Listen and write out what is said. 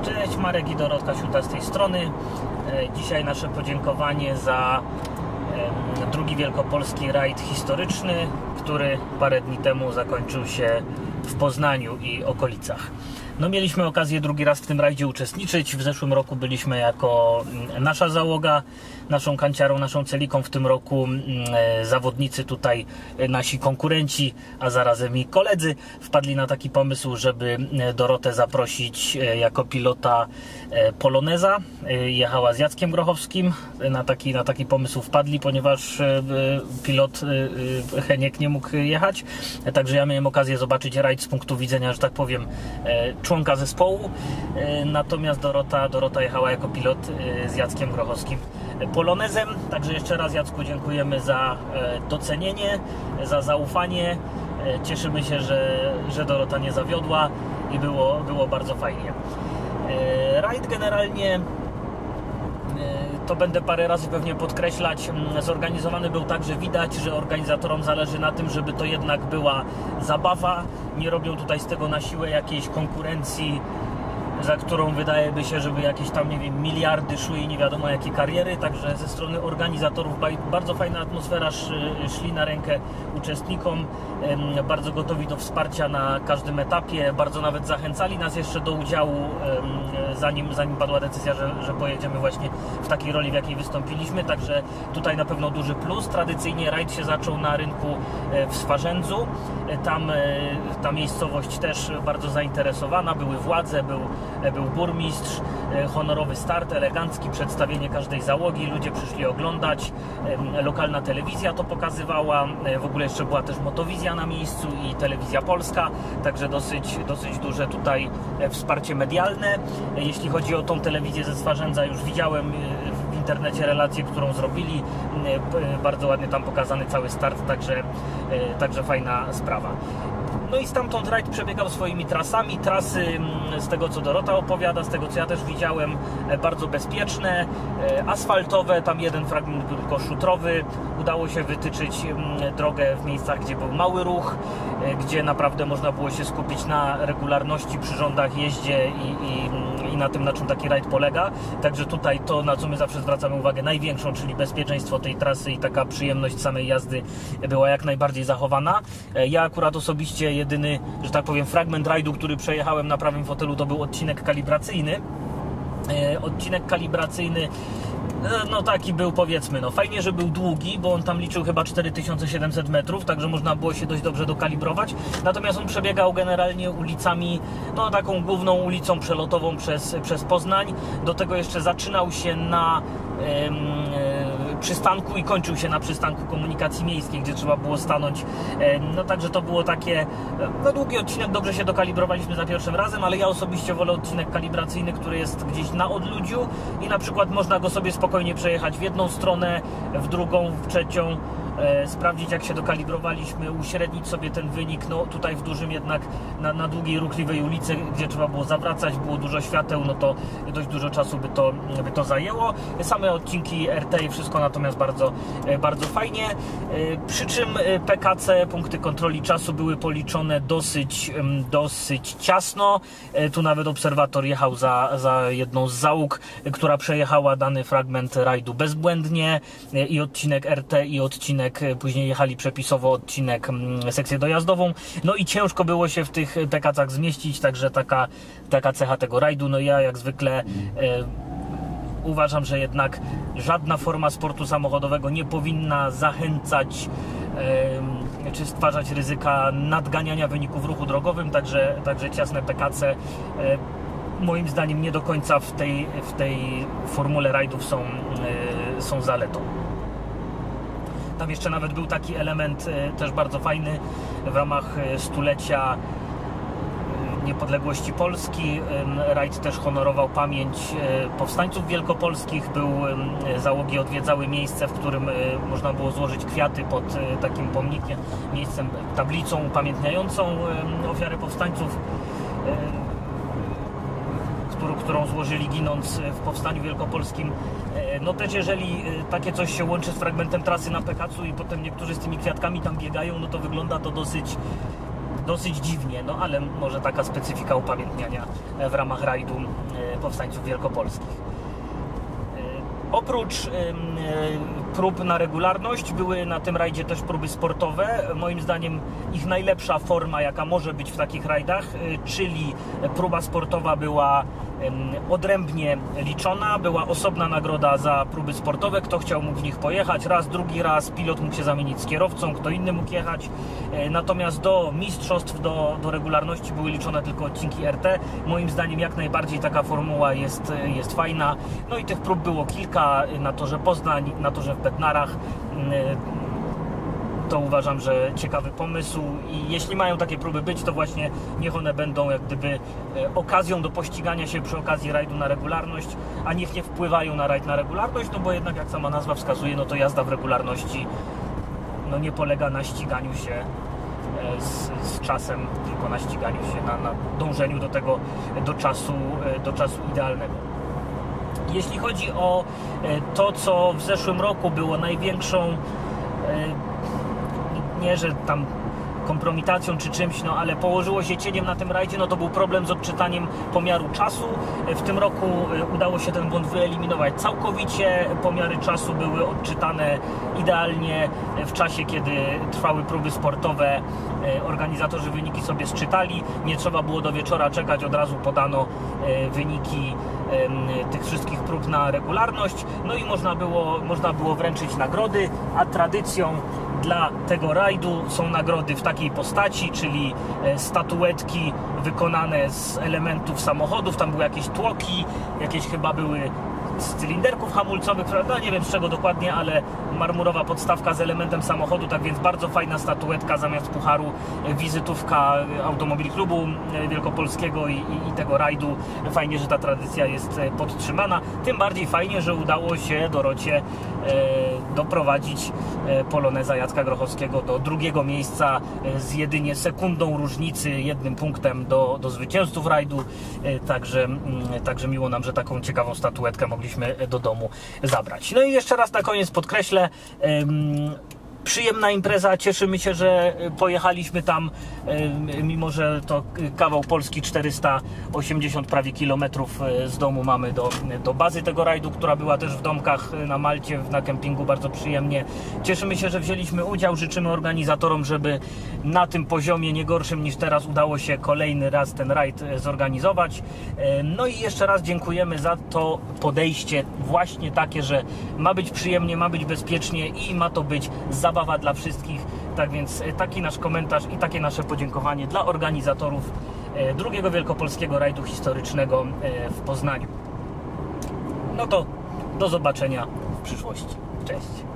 Cześć, Marek i Dorotka Siuta z tej strony. Dzisiaj nasze podziękowanie za drugi wielkopolski rajd historyczny, który parę dni temu zakończył się w Poznaniu i okolicach. No, mieliśmy okazję drugi raz w tym rajdzie uczestniczyć. W zeszłym roku byliśmy jako nasza załoga, naszą kanciarą, naszą celiką. W tym roku zawodnicy tutaj, nasi konkurenci, a zarazem i koledzy wpadli na taki pomysł, żeby Dorotę zaprosić jako pilota Poloneza. Jechała z Jackiem Grochowskim. Na taki pomysł wpadli, ponieważ pilot Heniek nie mógł jechać. Także ja miałem okazję zobaczyć rajd z punktu widzenia, że tak powiem, członka zespołu, natomiast Dorota jechała jako pilot z Jackiem Grochowskim Polonezem. Także jeszcze raz, Jacku, dziękujemy za docenienie, za zaufanie. Cieszymy się, że Dorota nie zawiodła i było bardzo fajnie. Rajd generalnie, to będę parę razy pewnie podkreślać, zorganizowany był tak, że widać, że organizatorom zależy na tym, żeby to jednak była zabawa. Nie robią tutaj z tego na siłę jakiejś konkurencji, za którą wydaje by się, żeby jakieś tam, nie wiem, miliardy szły i nie wiadomo jakie kariery. Także ze strony organizatorów bardzo fajna atmosfera, szli na rękę uczestnikom, bardzo gotowi do wsparcia na każdym etapie, bardzo nawet zachęcali nas jeszcze do udziału, zanim padła decyzja, że pojedziemy właśnie w takiej roli, w jakiej wystąpiliśmy. Także tutaj na pewno duży plus. Tradycyjnie rajd się zaczął na rynku w Swarzędzu. Tam ta miejscowość też bardzo zainteresowana, były władze, był burmistrz, honorowy start, elegancki, przedstawienie każdej załogi, ludzie przyszli oglądać, lokalna telewizja to pokazywała, w ogóle jeszcze była też Motowizja na miejscu i Telewizja Polska, także dosyć duże tutaj wsparcie medialne. Jeśli chodzi o tą telewizję ze Swarzędza, już widziałem w internecie relację, którą zrobili, bardzo ładnie tam pokazany cały start, także fajna sprawa. No i stamtąd rajd przebiegał swoimi trasami. Trasy, z tego co Dorota opowiada, z tego co ja też widziałem, bardzo bezpieczne, asfaltowe, tam jeden fragment był tylko szutrowy. Udało się wytyczyć drogę w miejscach, gdzie był mały ruch, gdzie naprawdę można było się skupić na regularności, przyrządach, jeździe i na tym, na czym taki rajd polega. Także tutaj to, na co my zawsze zwracamy uwagę największą, czyli bezpieczeństwo tej trasy i taka przyjemność samej jazdy była jak najbardziej zachowana. Ja akurat osobiście jedyny, że tak powiem, fragment rajdu, który przejechałem na prawym fotelu, to był odcinek kalibracyjny. Odcinek kalibracyjny, no taki był, powiedzmy, no fajnie, że był długi, bo on tam liczył chyba 4700 metrów, także można było się dość dobrze dokalibrować. Natomiast on przebiegał generalnie ulicami, no taką główną ulicą przelotową przez Poznań. Do tego jeszcze zaczynał się na przystanku i kończył się na przystanku komunikacji miejskiej, gdzie trzeba było stanąć. No także to było takie, no długi odcinek, dobrze się dokalibrowaliśmy za pierwszym razem, ale ja osobiście wolę odcinek kalibracyjny, który jest gdzieś na odludziu i na przykład można go sobie spokojnie przejechać w jedną stronę, w drugą, w trzecią, sprawdzić, jak się dokalibrowaliśmy, uśrednić sobie ten wynik. No tutaj w dużym jednak, na długiej, ruchliwej ulicy, gdzie trzeba było zawracać, było dużo świateł, no to dość dużo czasu by to zajęło. Same odcinki RT i wszystko natomiast bardzo fajnie. Przy czym PKC, punkty kontroli czasu, były policzone dosyć ciasno. Tu nawet obserwator jechał za jedną z załóg, która przejechała dany fragment rajdu bezbłędnie, i odcinek RT, i odcinek, później jechali przepisowo odcinek, sekcję dojazdową, no i ciężko było się w tych PKC-ach zmieścić, także taka cecha tego rajdu. No ja jak zwykle uważam, że jednak żadna forma sportu samochodowego nie powinna zachęcać czy stwarzać ryzyka nadganiania wyników w ruchu drogowym, także ciasne PKC moim zdaniem nie do końca w tej formule rajdów są zaletą. Tam jeszcze nawet był taki element też bardzo fajny w ramach stulecia niepodległości Polski. Rajd też honorował pamięć powstańców wielkopolskich. Załogi odwiedzały miejsce, w którym można było złożyć kwiaty pod takim pomnikiem, miejscem, tablicą upamiętniającą ofiary powstańców, którą złożyli ginąc w Powstaniu Wielkopolskim. No też jeżeli takie coś się łączy z fragmentem trasy na PKC-u i potem niektórzy z tymi kwiatkami tam biegają, no to wygląda to dosyć dziwnie, no ale może taka specyfika upamiętniania w ramach rajdu powstańców wielkopolskich. Oprócz prób na regularność były na tym rajdzie też próby sportowe. Moim zdaniem ich najlepsza forma, jaka może być w takich rajdach, czyli próba sportowa była odrębnie liczona, była osobna nagroda za próby sportowe, kto chciał mógł w nich pojechać, raz, drugi raz, pilot mógł się zamienić z kierowcą, kto inny mógł jechać, natomiast do mistrzostw, do regularności były liczone tylko odcinki RT. Moim zdaniem jak najbardziej taka formuła jest fajna, no i tych prób było kilka, na torze Poznań, na torze w Bednarach. To uważam, że ciekawy pomysł i jeśli mają takie próby być, to właśnie niech one będą jak gdyby okazją do pościgania się przy okazji rajdu na regularność, a niech nie wpływają na rajd na regularność, no bo jednak jak sama nazwa wskazuje, no to jazda w regularności no nie polega na ściganiu się z czasem, tylko na ściganiu się, na dążeniu do tego, do czasu idealnego. Jeśli chodzi o to, co w zeszłym roku było największą, nie że tam kompromitacją czy czymś, no ale położyło się cieniem na tym rajdzie, no to był problem z odczytaniem pomiaru czasu. W tym roku udało się ten błąd wyeliminować całkowicie. Pomiary czasu były odczytane idealnie w czasie, kiedy trwały próby sportowe. Organizatorzy wyniki sobie sczytali. Nie trzeba było do wieczora czekać, od razu podano wyniki tych wszystkich prób na regularność. No i można było wręczyć nagrody, a tradycją dla tego rajdu są nagrody w takiej postaci, czyli statuetki wykonane z elementów samochodów. Tam były jakieś tłoki, jakieś chyba były z cylinderków hamulcowych, prawda? Nie wiem z czego dokładnie, ale marmurowa podstawka z elementem samochodu, tak więc bardzo fajna statuetka, zamiast pucharu wizytówka Automobil Klubu Wielkopolskiego i tego rajdu. Fajnie, że ta tradycja jest podtrzymana, tym bardziej fajnie, że udało się Dorocie doprowadzić poloneza Jacka Grochowskiego do drugiego miejsca z jedynie sekundą różnicy, 1 punktem do zwycięzców rajdu, także miło nam, że taką ciekawą statuetkę mogliśmy do domu zabrać. No i jeszcze raz na koniec podkreślę, przyjemna impreza, cieszymy się, że pojechaliśmy tam, mimo że to kawał Polski, 480 prawie kilometrów z domu mamy do bazy tego rajdu, która była też w domkach na Malcie, na kempingu, bardzo przyjemnie. Cieszymy się, że wzięliśmy udział, życzymy organizatorom, żeby na tym poziomie, nie gorszym niż teraz, udało się kolejny raz ten rajd zorganizować. No i jeszcze raz dziękujemy za to podejście właśnie takie, że ma być przyjemnie, ma być bezpiecznie i ma to być zabawa dla wszystkich. Tak więc taki nasz komentarz i takie nasze podziękowanie dla organizatorów drugiego wielkopolskiego rajdu historycznego w Poznaniu. No to do zobaczenia w przyszłości. Cześć!